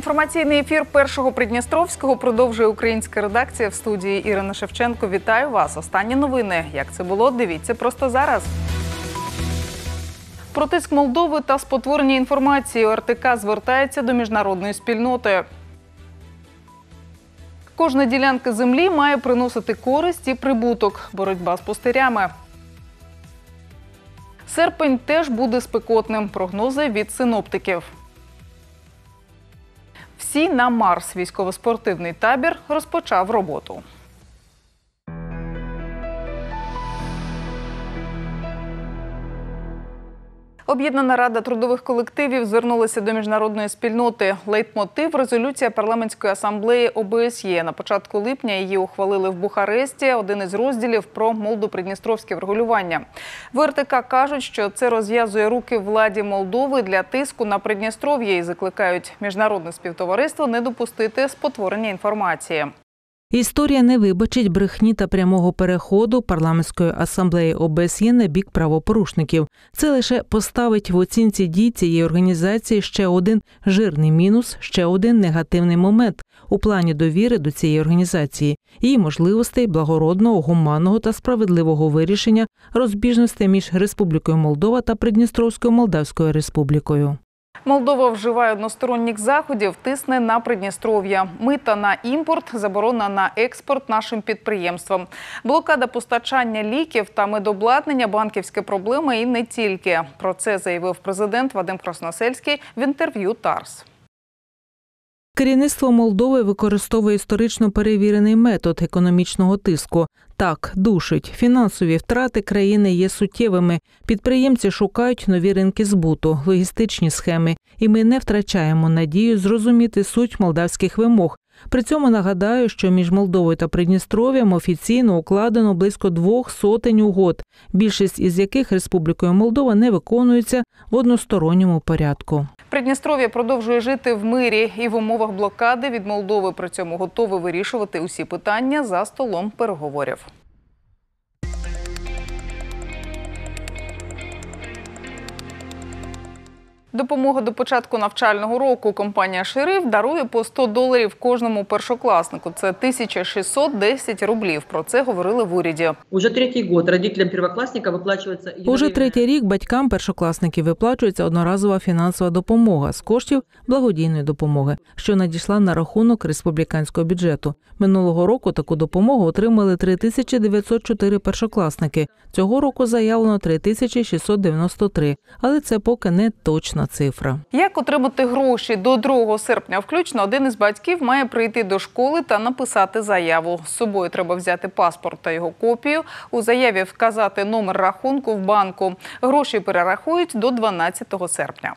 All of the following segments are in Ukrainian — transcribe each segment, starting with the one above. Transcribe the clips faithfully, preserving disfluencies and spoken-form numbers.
Інформаційний ефір Першого Придністровського продовжує українська редакція. В студії Ірина Шевченко. Вітаю вас. Останні новини. Як це було, дивіться просто зараз. Про тиск Молдови та спотворення інформації О Р Т К звертається до міжнародної спільноти. Кожна ділянка землі має приносити користь і прибуток. Боротьба з пустирями. Серпень теж буде спекотним. Прогнози від синоптиків. Всі на Марс. Військово-спортивний табір розпочав роботу. Об'єднана рада трудових колективів звернулася до міжнародної спільноти. Лейтмотив – резолюція парламентської асамблеї О Б С Є. На початку липня її ухвалили в Бухаресті. Один із розділів про молдо-придністровське врегулювання. В О Р Т К кажуть, що це розв'язує руки владі Молдови для тиску на Придністров'я і закликають міжнародне співтовариство не допустити спотворення інформації. Історія не вибачить брехні та прямого переходу парламентської асамблеї О Б С Є на бік правопорушників. Це лише поставить в оцінці дій цієї організації ще один жирний мінус, ще один негативний момент у плані довіри до цієї організації, її можливостей благородного, гуманного та справедливого вирішення розбіжностей між Республікою Молдова та Придністровською Молдавською Республікою. Молдова вживає односторонніх заходів, тисне на Придністров'я. Мита на імпорт, заборона на експорт нашим підприємствам. Блокада постачання ліків та медобладнання – банківські проблеми і не тільки. Про це заявив президент Вадим Красносельський в інтерв'ю ТАРС. Керівництво Молдови використовує історично перевірений метод економічного тиску. Так, душить. Фінансові втрати країни є суттєвими. Підприємці шукають нові ринки збуту, логістичні схеми. І ми не втрачаємо надію зрозуміти суть молдавських вимог. При цьому нагадаю, що між Молдовою та Придністров'ям офіційно укладено близько двох сотень угод, більшість із яких Республікою Молдова не виконується в односторонньому порядку. Придністров'я продовжує жити в мирі і в умовах блокади від Молдови. При цьому готове вирішувати усі питання за столом переговорів. Допомога до початку навчального року. Компанія «Шериф» дарує по сто доларів кожному першокласнику. Це тисяча шістсот десять рублів. Про це говорили в уряді. Уже третій рік родителям першокласника виплачується... Уже третій рік батькам першокласників виплачується одноразова фінансова допомога з коштів благодійної допомоги, що надійшла на рахунок республіканського бюджету. Минулого року таку допомогу отримали три тисячі дев'ятсот чотири першокласники. Цього року заявлено три тисячі шістсот дев'яносто три. Але це поки не точна цифра. Як отримати гроші? До другого серпня включно один із батьків має прийти до школи та написати заяву. З собою треба взяти паспорт та його копію. У заяві вказати номер рахунку в банку. Гроші перерахують до дванадцятого серпня.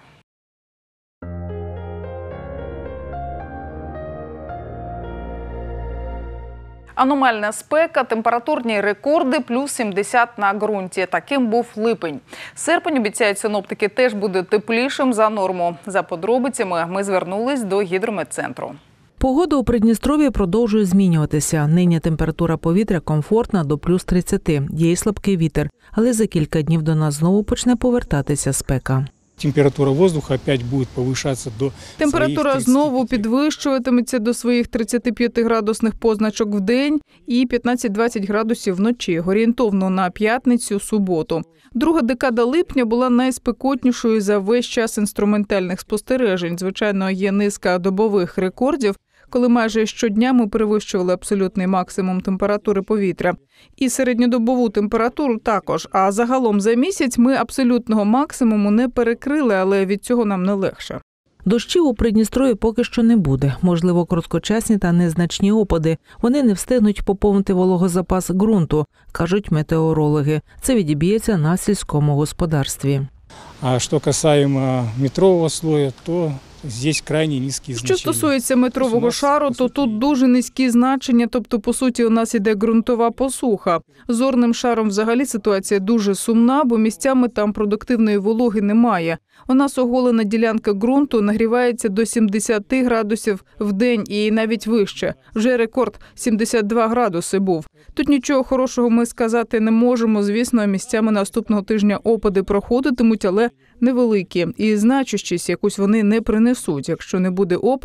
Аномальна спека, температурні рекорди, плюс сімдесят на ґрунті. Таким був липень. Серпень, обіцяють синоптики, теж буде теплішим за норму. За подробицями ми звернулись до гідрометцентру. Погода у Придністров'ї продовжує змінюватися. Нині температура повітря комфортна до плюс тридцяти. Є й слабкий вітер. Але за кілька днів до нас знову почне повертатися спека. Температура воздуха опять буде повишатися до Температура знову підвищуватиметься до своїх тридцяти п'яти градусних позначок в день і п'ятнадцять-двадцять градусів вночі, орієнтовно на п'ятницю, суботу. Друга декада липня була найспекотнішою за весь час інструментальних спостережень. Звичайно, є низка добових рекордів, коли майже щодня ми перевищували абсолютний максимум температури повітря. І середньодобову температуру також. А загалом за місяць ми абсолютного максимуму не перекрили, але від цього нам не легше. Дощів у Придністров'ї поки що не буде. Можливо, короткочасні та незначні опади. Вони не встигнуть поповнити вологозапас ґрунту, кажуть метеорологи. Це відіб'ється на сільському господарстві. А що касаємо метрового слою, то здесь крайне низькі значення. Що стосується метрового шару, то тут дуже низькі значення, тобто, по суті, у нас іде ґрунтова посуха. З орним шаром взагалі ситуація дуже сумна, бо місцями там продуктивної вологи немає. У нас оголена ділянка ґрунту нагрівається до сімдесяти градусів в день і навіть вище. Вже рекорд сімдесят два градуси був. Тут нічого хорошого ми сказати не можемо. Звісно, місцями наступного тижня опади проходитимуть, але невеликі. І значущість якусь вони не принесуть. Якщо не буде опадів,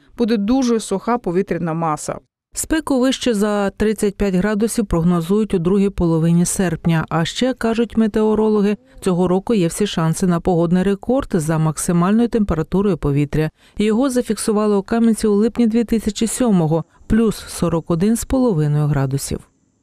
буде дуже суха повітряна маса. Спеку вище за тридцять п'ять градусів прогнозують у другій половині серпня. А ще, кажуть метеорологи, цього року є всі шанси на погодний рекорд за максимальною температурою повітря. Його зафіксували у Кам'янці у липні дві тисячі сьомого – плюс сорок один з половиною градусів.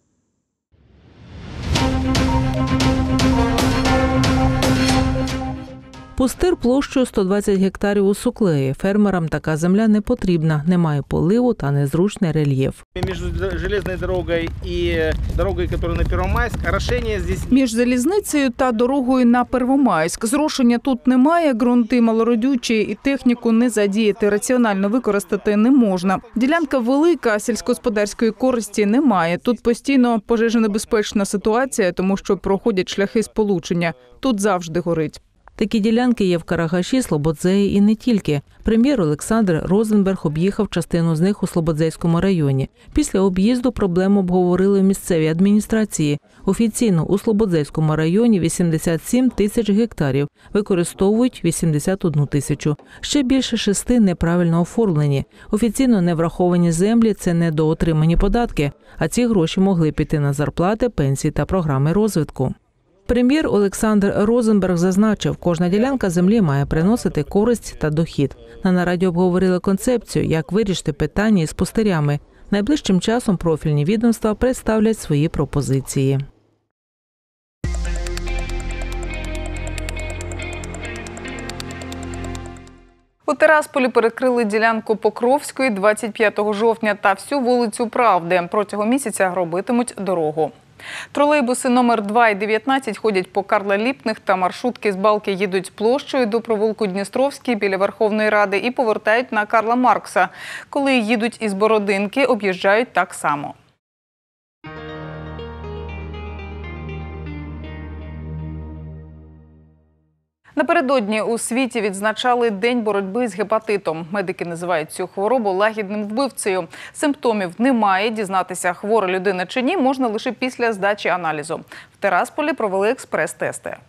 Пустир площею сто двадцять гектарів у Суклеї. Фермерам така земля не потрібна, немає поливу та незручний рельєф. Між железною дорогою і дорогою, яка на Первомайськ, орошення здесь... Між залізницею та дорогою на Первомайськ. Зрошення тут немає, ґрунти малородючі і техніку не задіяти, раціонально використати не можна. Ділянка велика, сільськогосподарської користі немає. Тут постійно пожежонебезпечна ситуація, тому що проходять шляхи сполучення. Тут завжди горить. Такі ділянки є в Карагаші, Слободзеї і не тільки. Прем'єр Олександр Розенберг об'їхав частину з них у Слободзейському районі. Після об'їзду проблему обговорили в місцевій адміністрації. Офіційно у Слободзейському районі вісімдесят сім тисяч гектарів, використовують вісімдесят одну тисячу. Ще більше шести неправильно оформлені. Офіційно не враховані землі – це недоотримані податки, а ці гроші могли піти на зарплати, пенсії та програми розвитку. Прем'єр Олександр Розенберг зазначив, кожна ділянка землі має приносити користь та дохід. На нараді обговорили концепцію, як вирішити питання із пустирями. Найближчим часом профільні відомства представлять свої пропозиції. У Тирасполі перекрили ділянку Покровської двадцять п'ятого жовтня та всю вулицю Правди. Протягом місяця робитимуть дорогу. Тролейбуси номер два і дев'ятнадцять ходять по Карла Ліпних та маршрутки з Балки їдуть площею до провулку Дністровський біля Верховної Ради і повертають на Карла Маркса. Коли їдуть із Бородинки, об'їжджають так само. Напередодні у світі відзначали День боротьби з гепатитом. Медики називають цю хворобу лагідним вбивцею. Симптомів немає, дізнатися, хвора людина чи ні, можна лише після здачі аналізу. В Тирасполі провели експрес-тести.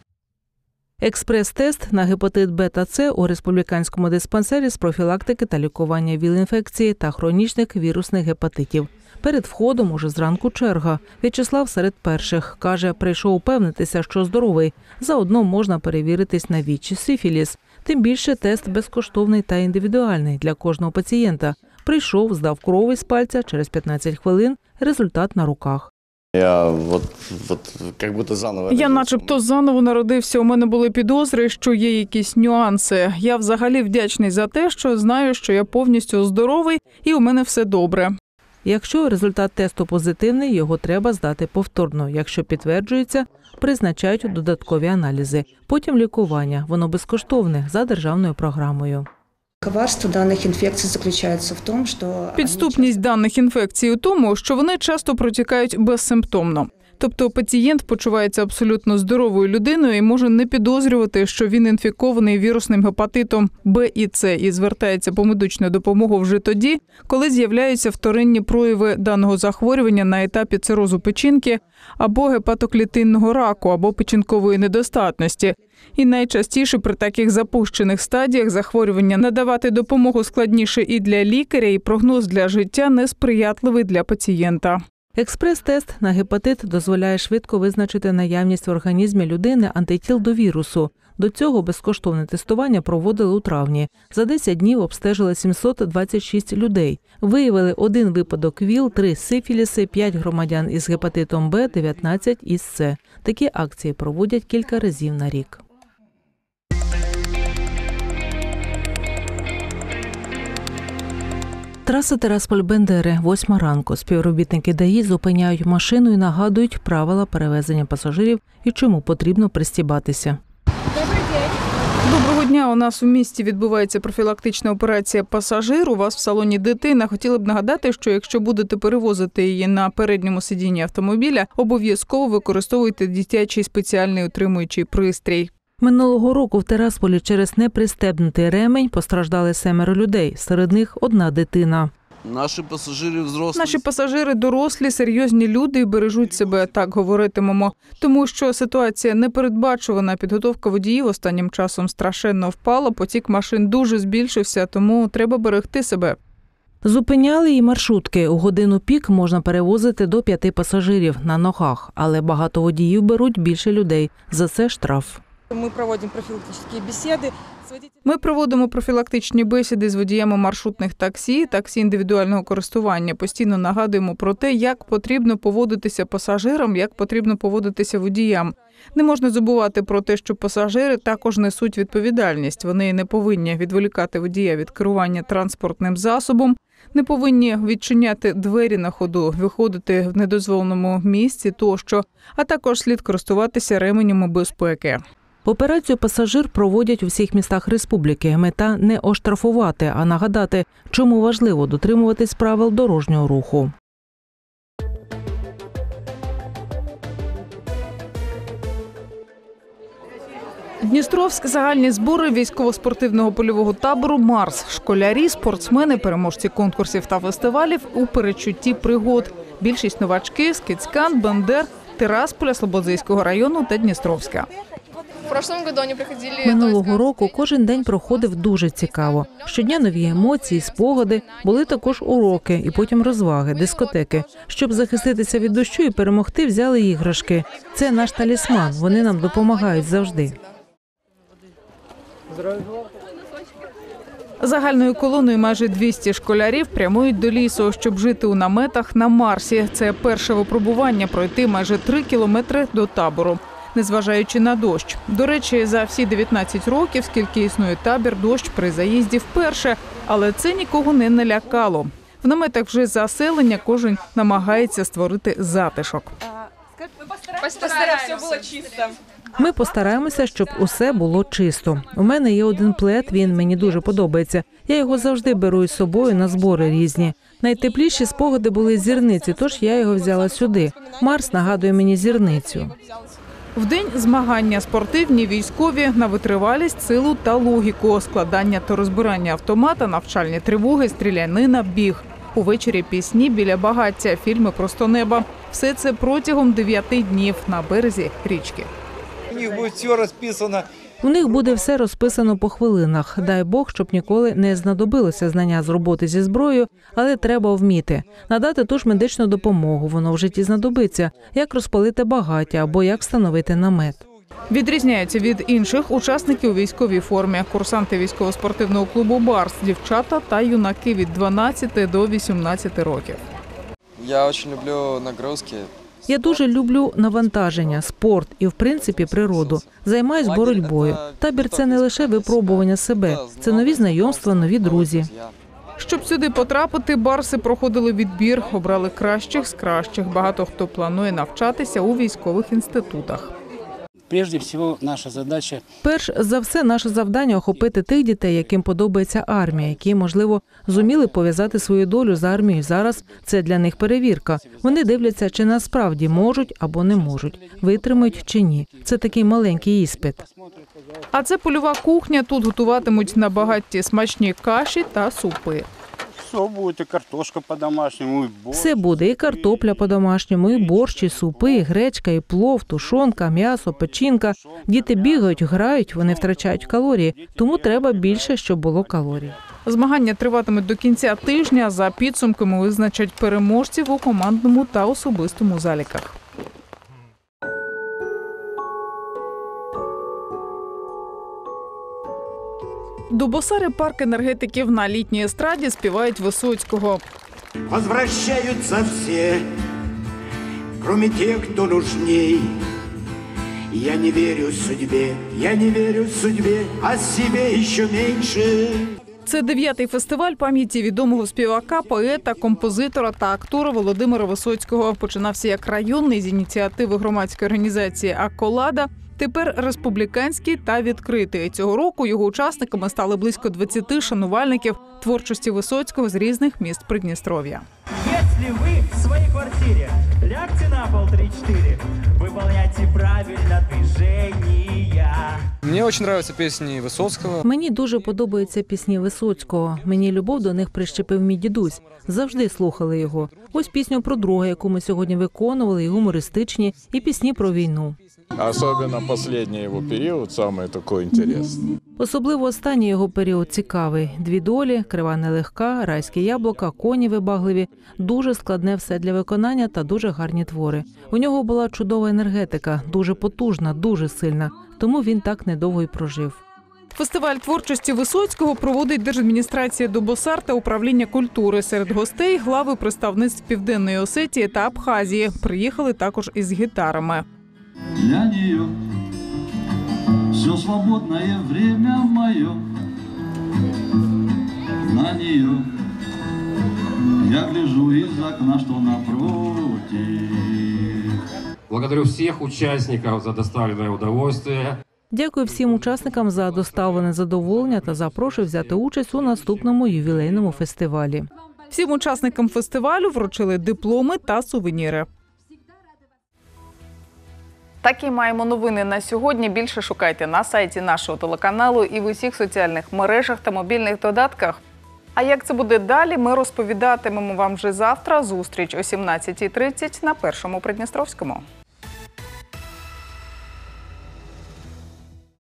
Експрес-тест на гепатит Б та С у республіканському диспансері з профілактики та лікування ВІЛ-інфекції та хронічних вірусних гепатитів. Перед входом уже зранку черга. В'ячеслав серед перших. Каже, прийшов упевнитися, що здоровий. Заодно можна перевіритись на ВІЛ чи сифіліс. Тим більше тест безкоштовний та індивідуальний для кожного пацієнта. Прийшов, здав кров із пальця, через п'ятнадцять хвилин результат на руках. Я, от, от, як будто заново Я начебто заново народився. У мене були підозри, що є якісь нюанси. Я взагалі вдячний за те, що знаю, що я повністю здоровий і у мене все добре. Якщо результат тесту позитивний, його треба здати повторно. Якщо підтверджується, призначають додаткові аналізи. Потім лікування. Воно безкоштовне за державною програмою. Коварство даних інфекцій заключається в тому, що... Підступність даних інфекцій у тому, що вони часто протікають безсимптомно. Тобто пацієнт почувається абсолютно здоровою людиною і може не підозрювати, що він інфікований вірусним гепатитом Б і С і звертається по медичну допомогу вже тоді, коли з'являються вторинні прояви даного захворювання на етапі цирозу печінки або гепатоклітинного раку, або печінкової недостатності. І найчастіше при таких запущених стадіях захворювання надавати допомогу складніше і для лікаря, і прогноз для життя несприятливий для пацієнта. Експрес-тест на гепатит дозволяє швидко визначити наявність в організмі людини антитіл до вірусу. До цього безкоштовне тестування проводили у травні. За десять днів обстежили сімсот двадцять шість людей. Виявили один випадок ВІЛ, три сифіліси, п'ять громадян із гепатитом Б, дев'ятнадцять із С. Такі акції проводять кілька разів на рік. Траса Тирасполь-Бендери, восьма ранку. Співробітники ДАІ зупиняють машину і нагадують правила перевезення пасажирів і чому потрібно пристібатися. Доброго дня. У нас у місті відбувається профілактична операція «Пасажир». У вас в салоні дитина. Хотіла б нагадати, що якщо будете перевозити її на передньому сидінні автомобіля, обов'язково використовуйте дитячий спеціальний утримуючий пристрій. Минулого року в Тирасполі через непристебнутий ремень постраждали семеро людей, серед них одна дитина. Наші пасажири взрослі. Наші пасажири дорослі, серйозні люди і бережуть себе, так говоритимемо. Тому що ситуація непередбачувана, підготовка водіїв останнім часом страшенно впала, потік машин дуже збільшився, тому треба берегти себе. Зупиняли і маршрутки. У годину пік можна перевозити до п'яти пасажирів на ногах, але багато водіїв беруть більше людей. За це штраф. Ми проводимо профілактичні бесіди. Ми проводимо профілактичні бесіди з водіями маршрутних таксі, таксі індивідуального користування. Постійно нагадуємо про те, як потрібно поводитися пасажирам, як потрібно поводитися водіям. Не можна забувати про те, що пасажири також несуть відповідальність. Вони не повинні відволікати водія від керування транспортним засобом, не повинні відчиняти двері на ходу, виходити в недозволеному місці тощо, а також слід користуватися ременями безпеки. Операцію «Пасажир» проводять у всіх містах республіки. Мета – не оштрафувати, а нагадати, чому важливо дотримуватись правил дорожнього руху. Дністровськ – загальні збори військово-спортивного польового табору «Марс». Школярі, спортсмени, переможці конкурсів та фестивалів у передчутті пригод. Більшість – новачки з Кицькан, Бендер, Тирасполя, Слободзийського району та Дністровська. Минулого року кожен день проходив дуже цікаво. Щодня нові емоції, спогади, були також уроки і потім розваги, дискотеки. Щоб захиститися від дощу і перемогти, взяли іграшки. Це наш талісман, вони нам допомагають завжди. Загальною колоною майже двісті школярів прямують до лісу, щоб жити у наметах на Марсі. Це перше випробування – пройти майже три кілометри до табору, незважаючи на дощ. До речі, за всі дев'ятнадцять років, скільки існує табір, дощ при заїзді вперше. Але це нікого не налякало. В наметах вже заселення, кожен намагається створити затишок. Постараємося, все було чисто. Ми постараємося, щоб усе було чисто. У мене є один плед, він мені дуже подобається. Я його завжди беру із собою на збори різні. Найтепліші спогади були з зірниці, тож я його взяла сюди. Марс нагадує мені зірницю. Вдень змагання спортивні, військові, на витривалість, силу та логіку, складання та розбирання автомата, навчальні тривоги, стрілянина, біг. Увечері пісні біля багаття, фільми «Просто неба». Все це протягом дев'яти днів на березі річки. У них буде все розписано. У них буде все розписано по хвилинах. Дай Бог, щоб ніколи не знадобилося знання з роботи зі зброєю, але треба вміти. Надати ту ж медичну допомогу, воно в житті знадобиться. Як розпалити багаття або як встановити намет. Відрізняються від інших учасників у військовій формі. Курсанти військово-спортивного клубу «Барс», дівчата та юнаки від дванадцяти до вісімнадцяти років. Я дуже люблю нагрузки. Я дуже люблю навантаження, спорт і, в принципі, природу. Займаюсь боротьбою. Табір – це не лише випробування себе. Це нові знайомства, нові друзі. Щоб сюди потрапити, барси проходили відбір, обрали кращих з кращих. Багато хто планує навчатися у військових інститутах. Прежде всього, наша задача... Перш за все, наше завдання – охопити тих дітей, яким подобається армія, які, можливо, зуміли пов'язати свою долю з армією. Зараз це для них перевірка. Вони дивляться, чи насправді можуть або не можуть, витримають чи ні. Це такий маленький іспит. А це польова кухня. Тут готуватимуть на багатті смачні каші та супи. Все буде, і картошка по-домашньому, і борщ. Все буде, і картопля по-домашньому, і борщ, і супи, і гречка, і плов, тушонка, м'ясо, печінка. Діти бігають, грають, вони втрачають калорії, тому треба більше, щоб було калорій. Змагання триватимуть до кінця тижня. За підсумками визначать переможців у командному та особистому заліках. Дубосари парк енергетиків на літній естраді співають Висоцького. Возвращаются все, кроме тех, кто нужней. Я не верю судьбе, я не верю судьбе, а себе еще меньше. Це дев'ятий фестиваль пам'яті відомого співака, поета, композитора та актора Володимира Висоцького. Починався як районний з ініціативи громадської організації «Акколада». Тепер республіканський та відкритий. Цього року його учасниками стали близько двадцяти шанувальників творчості Висоцького з різних міст Придністров'я. Якщо ви в своїй квартирі, лягте на пол три-чотири, виконуйте правильно движення. Мені дуже подобаються пісні Висоцького. Мені дуже подобаються пісні Висоцького. Мені любов до них прищепив мій дідусь. Завжди слухали його. Ось пісню про друга, яку ми сьогодні виконували, і гумористичні, і пісні про війну. Особенно последний его период, самый такой интересный. Особливо останній його період цікавий. Дві долі, крива нелегка, райське яблука, коні вибагливі. Дуже складне все для виконання та дуже гарні твори. У нього була чудова енергетика, дуже потужна, дуже сильна. Тому він так недовго й прожив. Фестиваль творчості Висоцького проводить Держадміністрація Дубосар та управління культури. Серед гостей – глави представництв Південної Осетії та Абхазії. Приїхали також із гітарами. Для нее все свободное время мое, на нее я гляжу из окна, что напротив. Благодарю всех участников за доставленное удовольствие. Дякую всім учасникам за доставлене задоволення та запрошую взяти участь у наступному ювілейному фестивалі. Всім учасникам фестивалю вручили дипломи та сувеніри. Такі маємо новини на сьогодні. Більше шукайте на сайті нашого телеканалу і в усіх соціальних мережах та мобільних додатках. А як це буде далі, ми розповідатимемо вам вже завтра. Зустріч о сімнадцятій тридцять на Першому Придністровському.